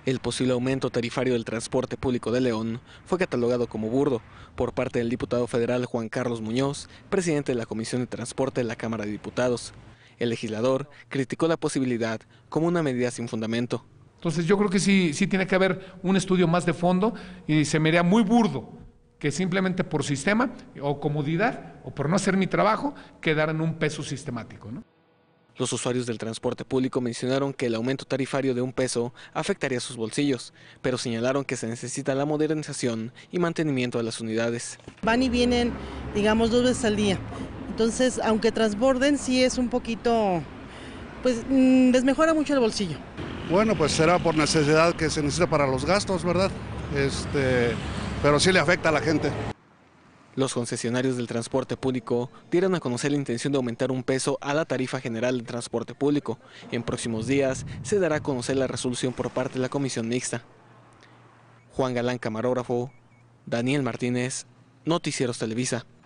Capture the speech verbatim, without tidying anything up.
El posible aumento tarifario del transporte público de León fue catalogado como burdo por parte del diputado federal Juan Carlos Muñoz, presidente de la Comisión de Transporte de la Cámara de Diputados. El legislador criticó la posibilidad como una medida sin fundamento. Entonces yo creo que sí, sí tiene que haber un estudio más de fondo y se me haría muy burdo que simplemente por sistema o comodidad o por no hacer mi trabajo quedaran un peso sistemático, ¿no? Los usuarios del transporte público mencionaron que el aumento tarifario de un peso afectaría sus bolsillos, pero señalaron que se necesita la modernización y mantenimiento de las unidades. Van y vienen, digamos, dos veces al día. Entonces, aunque transborden, sí es un poquito, pues les mejora mucho el bolsillo. Bueno, pues será por necesidad que se necesita para los gastos, ¿verdad? Este, pero sí le afecta a la gente. Los concesionarios del transporte público dieron a conocer la intención de aumentar un peso a la tarifa general del transporte público. En próximos días se dará a conocer la resolución por parte de la comisión mixta. Juan Galán, camarógrafo. Daniel Martínez, Noticieros Televisa.